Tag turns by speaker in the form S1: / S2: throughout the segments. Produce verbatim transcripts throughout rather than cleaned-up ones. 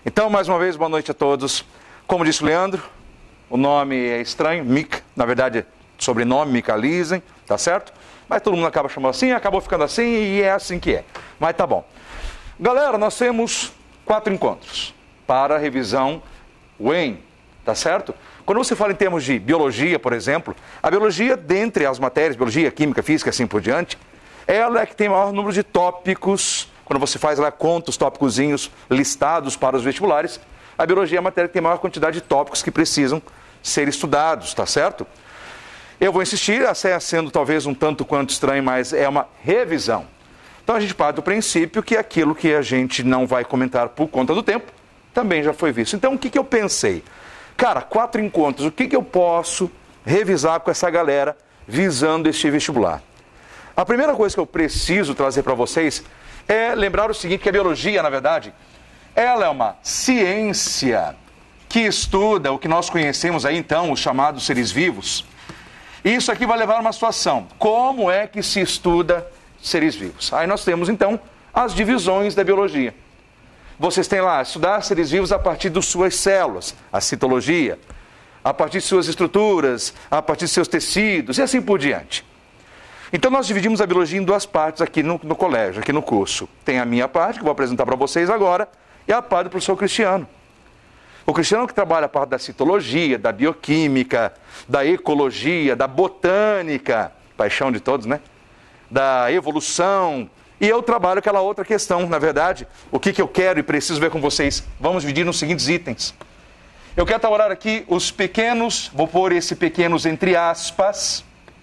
S1: Então, mais uma vez, boa noite a todos. Como disse o Leandro, o nome é estranho, Mica, na verdade, sobrenome Micalisen, tá certo? Mas todo mundo acaba chamando assim, acabou ficando assim e é assim que é. Mas tá bom. Galera, nós temos quatro encontros para a revisão U E M, tá certo? Quando você fala em termos de biologia, por exemplo, a biologia, dentre as matérias, biologia, química, física e assim por diante, ela é que tem o maior número de tópicos. Quando você faz lá, conta os tópicozinhos listados para os vestibulares, a biologia é a matéria que tem a maior quantidade de tópicos que precisam ser estudados, tá certo? Eu vou insistir, sendo talvez um tanto quanto estranho, mas é uma revisão. Então a gente parte do princípio que aquilo que a gente não vai comentar por conta do tempo, também já foi visto. Então o que, que eu pensei? Cara, quatro encontros, o que, que eu posso revisar com essa galera visando este vestibular? A primeira coisa que eu preciso trazer para vocês é lembrar o seguinte, que a biologia, na verdade, ela é uma ciência que estuda o que nós conhecemos aí, então, os chamados seres vivos. Isso aqui vai levar a uma situação. Como é que se estuda seres vivos? Aí nós temos, então, as divisões da biologia. Vocês têm lá, estudar seres vivos a partir das suas células, a citologia, a partir de suas estruturas, a partir de seus tecidos e assim por diante. Então nós dividimos a biologia em duas partes aqui no, no colégio, aqui no curso. Tem a minha parte, que eu vou apresentar para vocês agora, e a parte do professor Cristiano. O Cristiano que trabalha a parte da citologia, da bioquímica, da ecologia, da botânica, paixão de todos, né? Da evolução. E eu trabalho aquela outra questão, na verdade, o que, que eu quero e preciso ver com vocês. Vamos dividir nos seguintes itens. Eu quero trabalhar aqui os pequenos, vou pôr esse pequenos entre aspas,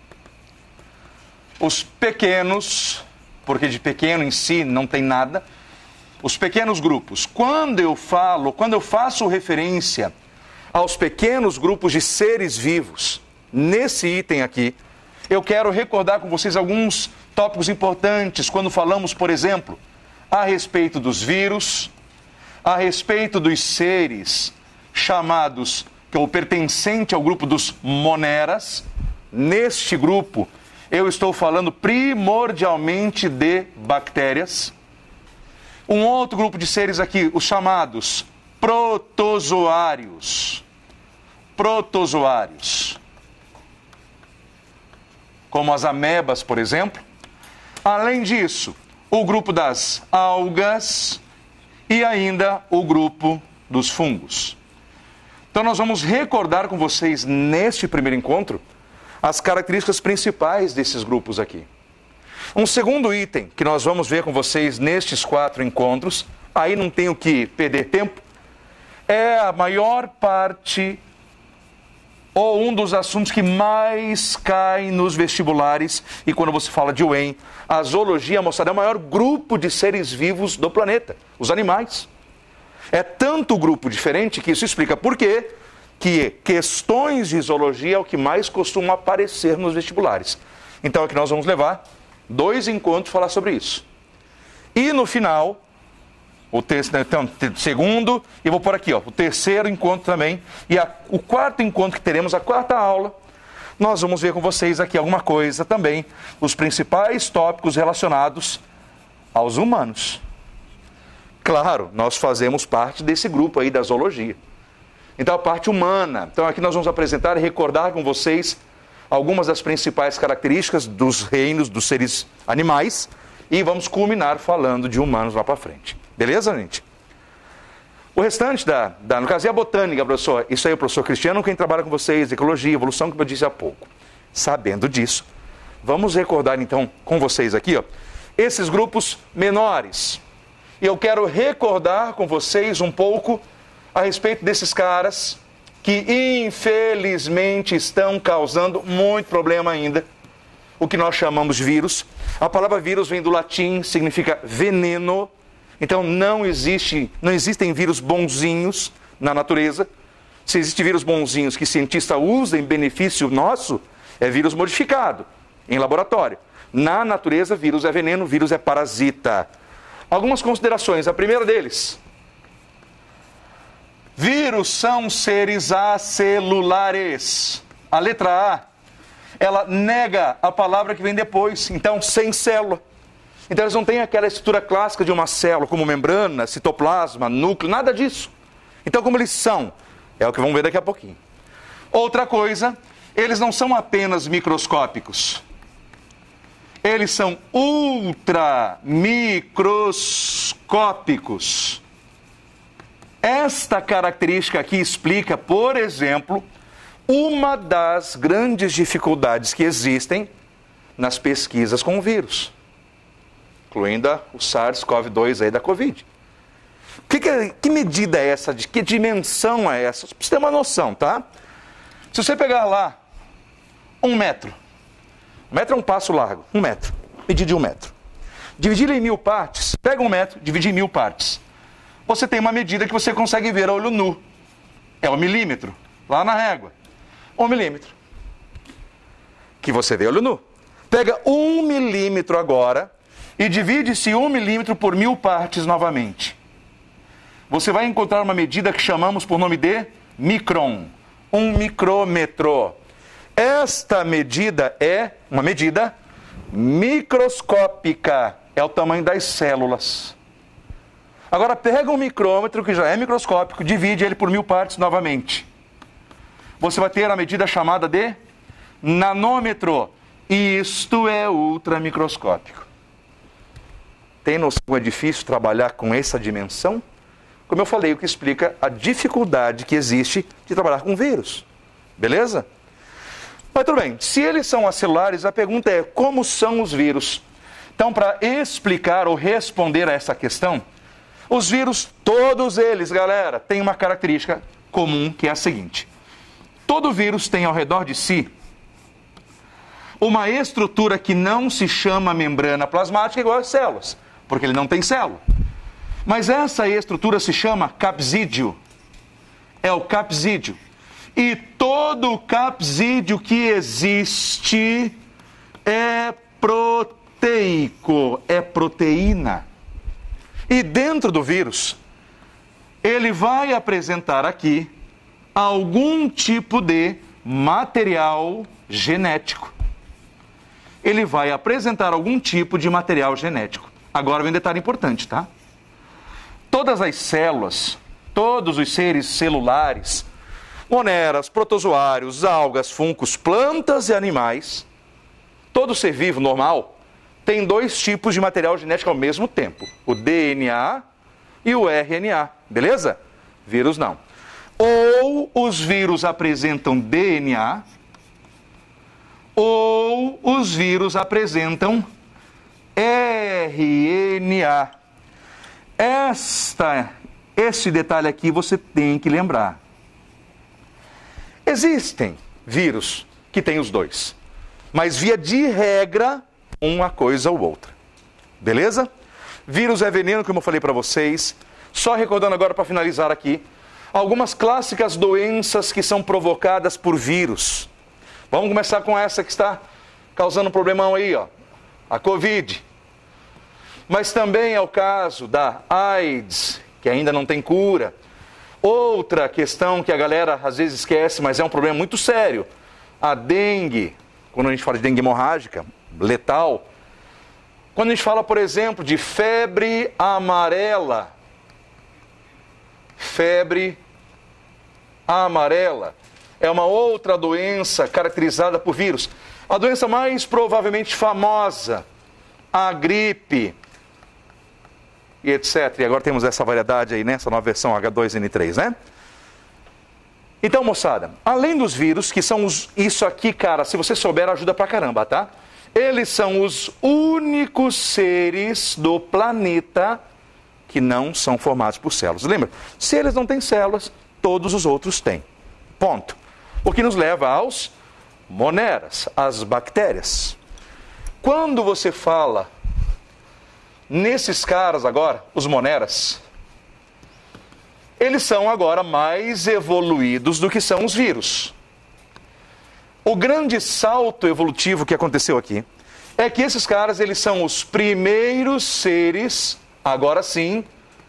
S1: os pequenos, porque de pequeno em si não tem nada, os pequenos grupos. Quando eu falo, quando eu faço referência aos pequenos grupos de seres vivos, nesse item aqui, eu quero recordar com vocês alguns tópicos importantes quando falamos, por exemplo, a respeito dos vírus, a respeito dos seres chamados, ou pertencente ao grupo dos moneras. Neste grupo, eu estou falando primordialmente de bactérias. Um outro grupo de seres aqui, os chamados protozoários. Protozoários. Como as amebas, por exemplo. Além disso, o grupo das algas e ainda o grupo dos fungos. Então nós vamos recordar com vocês neste primeiro encontro as características principais desses grupos aqui. Um segundo item que nós vamos ver com vocês nestes quatro encontros, aí não tenho que perder tempo, é a maior parte ou um dos assuntos que mais cai nos vestibulares, e quando você fala de U E M, a zoologia mostrará o maior grupo de seres vivos do planeta, os animais. É tanto grupo diferente que isso explica por quê que questões de zoologia é o que mais costuma aparecer nos vestibulares. Então aqui nós vamos levar dois encontros para falar sobre isso. E no final, o terceiro, então, segundo, e vou pôr aqui, ó, o terceiro encontro também, e a, o quarto encontro que teremos, a quarta aula, nós vamos ver com vocês aqui alguma coisa também, os principais tópicos relacionados aos humanos. Claro, nós fazemos parte desse grupo aí da zoologia. Então a parte humana. Então aqui nós vamos apresentar e recordar com vocês algumas das principais características dos reinos dos seres animais e vamos culminar falando de humanos lá para frente. Beleza, gente? O restante da, da, no caso, é a botânica, professor. Isso aí é o professor Cristiano, quem trabalha com vocês, ecologia, evolução, como eu disse há pouco. Sabendo disso, vamos recordar então com vocês aqui, ó, esses grupos menores. E eu quero recordar com vocês um pouco a respeito desses caras que infelizmente estão causando muito problema ainda, o que nós chamamos de vírus. A palavra vírus vem do latim, significa veneno. Então não existe, não existem vírus bonzinhos na natureza. Se existem vírus bonzinhos que cientista usa em benefício nosso, é vírus modificado em laboratório. Na natureza, vírus é veneno, vírus é parasita. Algumas considerações. A primeira deles: vírus são seres acelulares. A letra A, ela nega a palavra que vem depois. Então, sem célula. Então eles não têm aquela estrutura clássica de uma célula, como membrana, citoplasma, núcleo, nada disso. Então como eles são? É o que vamos ver daqui a pouquinho. Outra coisa, eles não são apenas microscópicos. Eles são ultramicroscópicos. Esta característica aqui explica, por exemplo, uma das grandes dificuldades que existem nas pesquisas com o vírus, incluindo o SARS-CoV dois aí da Covid. Que, que, que medida é essa? De que dimensão é essa? Pra você ter uma noção, tá? Se você pegar lá um metro, um metro é um passo largo, um metro, medir de um metro. Dividir em mil partes, pega um metro, divide em mil partes. Você tem uma medida que você consegue ver a olho nu. É um milímetro, lá na régua. Um milímetro. Que você vê a olho nu. Pega um milímetro agora e divide esse um milímetro por mil partes novamente. Você vai encontrar uma medida que chamamos por nome de micron. Um micrômetro. Esta medida é uma medida microscópica. É o tamanho das células. Agora pega um micrômetro, que já é microscópico, divide ele por mil partes novamente. Você vai ter a medida chamada de nanômetro. Isto é ultramicroscópico. Tem noção que é difícil trabalhar com essa dimensão? Como eu falei, o que explica a dificuldade que existe de trabalhar com vírus. Beleza? Mas tudo bem, se eles são acelulares, a pergunta é, como são os vírus? Então, para explicar ou responder a essa questão, os vírus, todos eles, galera, têm uma característica comum, que é a seguinte. Todo vírus tem ao redor de si uma estrutura que não se chama membrana plasmática igual às células, porque ele não tem célula. Mas essa estrutura se chama capsídeo. É o capsídeo. E todo capsídeo que existe é proteico, é proteína. E dentro do vírus, ele vai apresentar aqui algum tipo de material genético. Ele vai apresentar algum tipo de material genético. Agora vem um detalhe importante, tá? Todas as células, todos os seres celulares, moneras, protozoários, algas, fungos, plantas e animais, todo ser vivo normal tem dois tipos de material genético ao mesmo tempo, o D N A e o R N A, beleza? Vírus não. Ou os vírus apresentam D N A, ou os vírus apresentam R N A. Esta, esse detalhe aqui você tem que lembrar. Existem vírus que têm os dois, mas via de regra, uma coisa ou outra. Beleza? Vírus é veneno, como eu falei para vocês. Só recordando agora para finalizar aqui, algumas clássicas doenças que são provocadas por vírus. Vamos começar com essa que está causando um problemão aí, ó, a Covid. Mas também é o caso da AIDS, que ainda não tem cura. Outra questão que a galera às vezes esquece, mas é um problema muito sério, a dengue. Quando a gente fala de dengue hemorrágica, letal. Quando a gente fala, por exemplo, de febre amarela. Febre amarela é uma outra doença caracterizada por vírus. A doença mais provavelmente famosa, a gripe, e etcétera. E agora temos essa variedade aí, né? Essa nova versão H dois N três, né? Então, moçada, além dos vírus, que são os... Isso aqui, cara, se você souber, ajuda pra caramba, tá? Eles são os únicos seres do planeta que não são formados por células. Lembra? Se eles não têm células, todos os outros têm. Ponto. O que nos leva aos moneras, às bactérias. Quando você fala nesses caras agora, os moneras, eles são agora mais evoluídos do que são os vírus. O grande salto evolutivo que aconteceu aqui é que esses caras, eles são os primeiros seres, agora sim,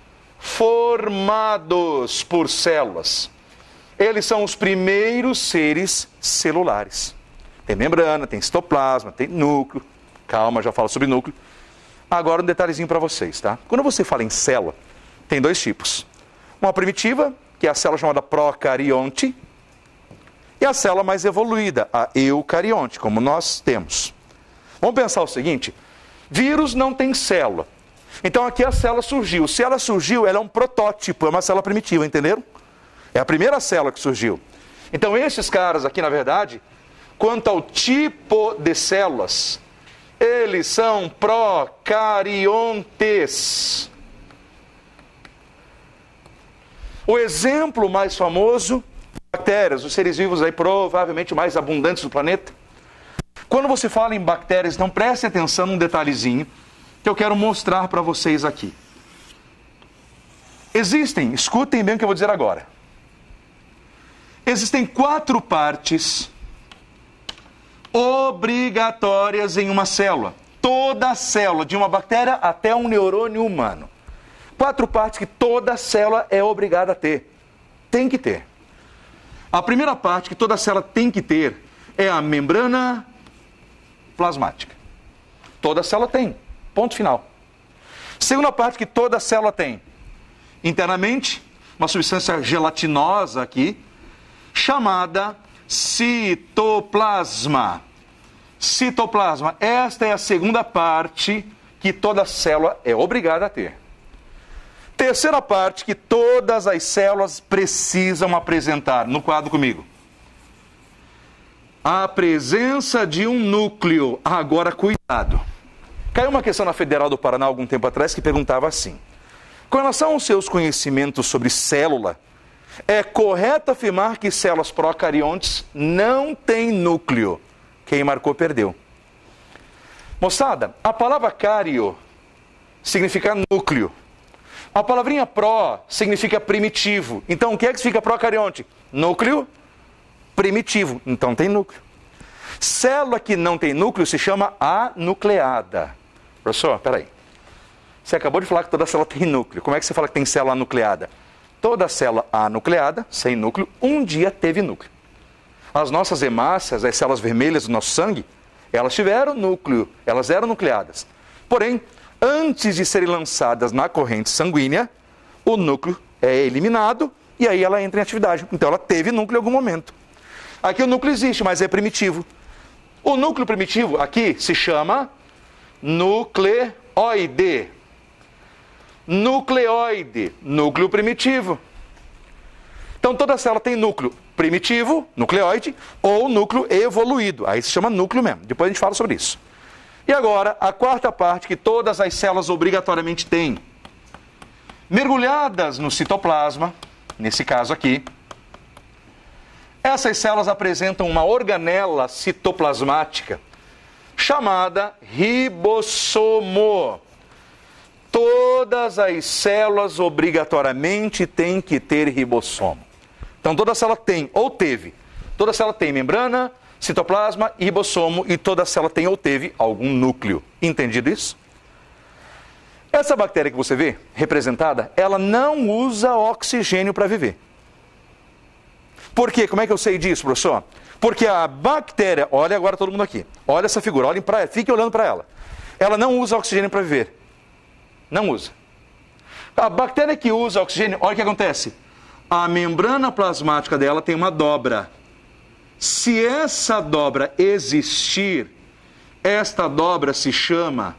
S1: formados por células. Eles são os primeiros seres celulares. Tem membrana, tem citoplasma, tem núcleo. Calma, já falo sobre núcleo. Agora um detalhezinho para vocês, tá? Quando você fala em célula, tem dois tipos. Uma primitiva, que é a célula chamada procarionte, e a célula mais evoluída, a eucarionte, como nós temos. Vamos pensar o seguinte, vírus não tem célula. Então aqui a célula surgiu. Se ela surgiu, ela é um protótipo, é uma célula primitiva, entenderam? É a primeira célula que surgiu. Então esses caras aqui, na verdade, quanto ao tipo de células, eles são procariontes. O exemplo mais famoso, bactérias, os seres vivos aí provavelmente mais abundantes do planeta. Quando você fala em bactérias, então preste atenção num detalhezinho que eu quero mostrar para vocês aqui. Existem, escutem bem o que eu vou dizer agora. Existem quatro partes obrigatórias em uma célula. Toda célula, de uma bactéria até um neurônio humano. Quatro partes que toda célula é obrigada a ter. Tem que ter. A primeira parte que toda célula tem que ter é a membrana plasmática. Toda célula tem. Ponto final. Segunda parte que toda célula tem. Internamente, uma substância gelatinosa aqui, chamada citoplasma. Citoplasma. Esta é a segunda parte que toda célula é obrigada a ter. Terceira parte que todas as células precisam apresentar. No quadro comigo. A presença de um núcleo. Agora, cuidado. Caiu uma questão na Federal do Paraná algum tempo atrás que perguntava assim. Com relação aos seus conhecimentos sobre célula, é correto afirmar que células procariontes não têm núcleo. Quem marcou perdeu. Moçada, a palavra cario significa núcleo. A palavrinha pró significa primitivo. Então, o que é que significa procarionte? Núcleo primitivo. Então, tem núcleo. Célula que não tem núcleo se chama anucleada. Professor, peraí. Você acabou de falar que toda célula tem núcleo. Como é que você fala que tem célula anucleada? Toda célula anucleada, sem núcleo, um dia teve núcleo. As nossas hemácias, as células vermelhas do nosso sangue, elas tiveram núcleo, elas eram nucleadas. Porém, antes de serem lançadas na corrente sanguínea, o núcleo é eliminado e aí ela entra em atividade. Então ela teve núcleo em algum momento. Aqui o núcleo existe, mas é primitivo. O núcleo primitivo aqui se chama nucleoide. Nucleoide, núcleo primitivo. Então toda célula tem núcleo primitivo, nucleoide, ou núcleo evoluído. Aí se chama núcleo mesmo. Depois a gente fala sobre isso. E agora, a quarta parte que todas as células obrigatoriamente têm. Mergulhadas no citoplasma, nesse caso aqui, essas células apresentam uma organela citoplasmática chamada ribossomo. Todas as células obrigatoriamente têm que ter ribossomo. Então toda célula tem ou teve. Toda célula tem membrana, citoplasma e ribossomo, e toda célula tem ou teve algum núcleo. Entendido isso? Essa bactéria que você vê representada, ela não usa oxigênio para viver. Por quê? Como é que eu sei disso, professor? Porque a bactéria, olha agora todo mundo aqui, olha essa figura, olhem para ela, fiquem olhando para ela. Ela não usa oxigênio para viver. Não usa. A bactéria que usa oxigênio, olha o que acontece. A membrana plasmática dela tem uma dobra. Se essa dobra existir, esta dobra se chama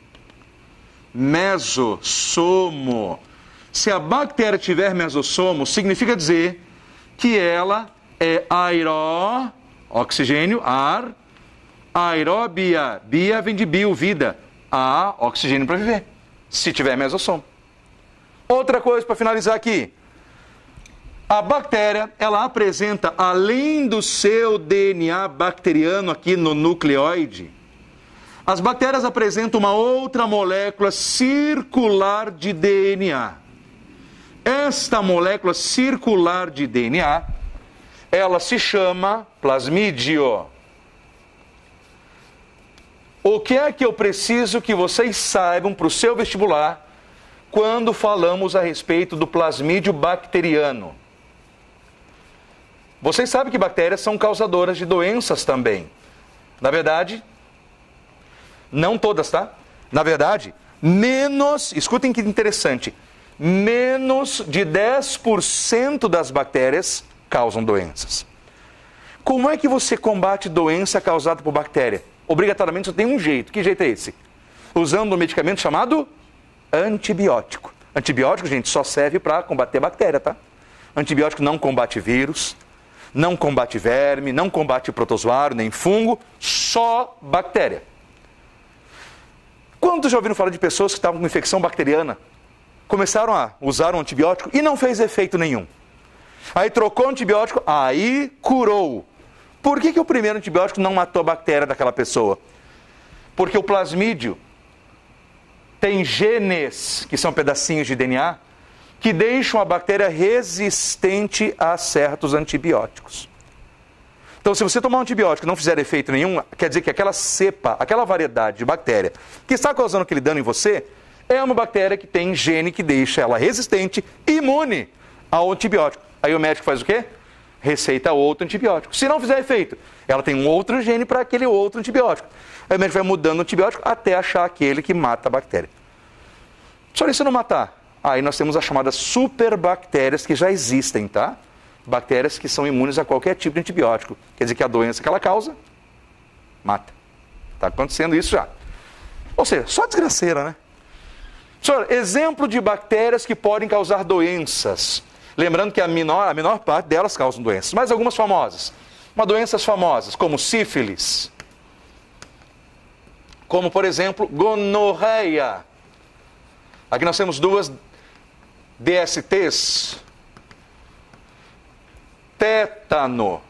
S1: mesossomo. Se a bactéria tiver mesossomo, significa dizer que ela é aeró, oxigênio, ar, aeróbia. Bia vem de bio, vida. Há oxigênio para viver, se tiver mesossomo. Outra coisa para finalizar aqui. A bactéria, ela apresenta, além do seu D N A bacteriano aqui no nucleoide, as bactérias apresentam uma outra molécula circular de D N A. Esta molécula circular de D N A, ela se chama plasmídio. O que é que eu preciso que vocês saibam para o seu vestibular quando falamos a respeito do plasmídio bacteriano? Vocês sabem que bactérias são causadoras de doenças também. Na verdade, não todas, tá? Na verdade, menos, escutem que interessante, menos de dez por cento das bactérias causam doenças. Como é que você combate doença causada por bactéria? Obrigatoriamente só tem um jeito. Que jeito é esse? Usando um medicamento chamado antibiótico. Antibiótico, gente, só serve para combater bactéria, tá? Antibiótico não combate vírus, não combate verme, não combate protozoário, nem fungo, só bactéria. Quantos já ouviram falar de pessoas que estavam com infecção bacteriana? Começaram a usar um antibiótico e não fez efeito nenhum. Aí trocou o antibiótico, aí curou. Por que que o primeiro antibiótico não matou a bactéria daquela pessoa? Porque o plasmídio tem genes, que são pedacinhos de D N A, que deixam a bactéria resistente a certos antibióticos. Então, se você tomar um antibiótico e não fizer efeito nenhum, quer dizer que aquela cepa, aquela variedade de bactéria que está causando aquele dano em você, é uma bactéria que tem gene que deixa ela resistente, imune ao antibiótico. Aí o médico faz o quê? Receita outro antibiótico. Se não fizer efeito, ela tem um outro gene para aquele outro antibiótico. Aí o médico vai mudando o antibiótico até achar aquele que mata a bactéria. Só isso não matar. Aí nós temos as chamadas superbactérias que já existem, tá? Bactérias que são imunes a qualquer tipo de antibiótico. Quer dizer que a doença que ela causa, mata. Está acontecendo isso já. Ou seja, só desgraceira, né? Senhor, exemplo de bactérias que podem causar doenças. Lembrando que a menor, a menor parte delas causam doenças, mas algumas famosas. Uma doenças famosas, como sífilis. Como, por exemplo, gonorreia. Aqui nós temos duas D S Ts. Tétano.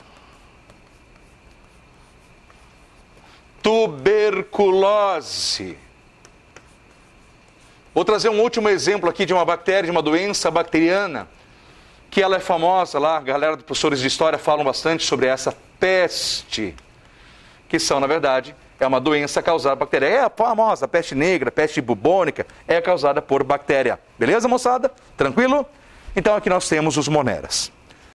S1: Tuberculose. Vou trazer um último exemplo aqui de uma bactéria, de uma doença bacteriana, que ela é famosa lá, a galera dos professores de história falam bastante sobre essa peste, que são, na verdade, é uma doença causada por bactéria. É a famosa peste negra, peste bubônica, é causada por bactéria. Beleza, moçada? Tranquilo? Então aqui nós temos os moneras.